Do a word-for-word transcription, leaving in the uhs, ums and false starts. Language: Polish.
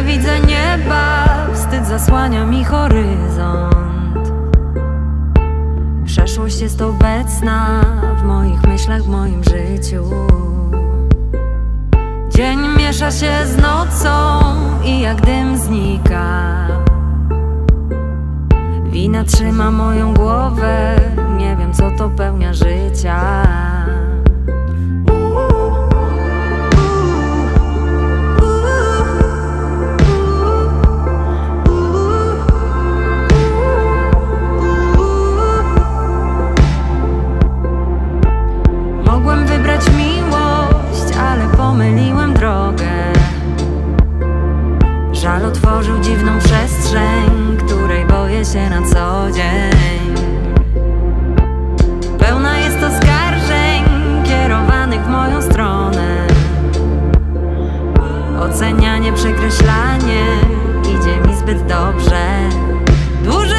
widzę nieba, wstyd zasłania mi horyzont. Przeszłość jest obecna w moich myślach, w moim życiu. Dzień miesza się z nocą i jak dym znika. Wina trzyma moją głowę, nie wiem co to pełnia życia. Mogłem wybrać miłość, ale pomyliłem drogę. Żal otworzył dziwną przestrzeń, której boję się na co dzień. Pełna jest oskarżeń kierowanych w moją stronę. Ocenianie, przekreślanie idzie mi zbyt dobrze. Dłużej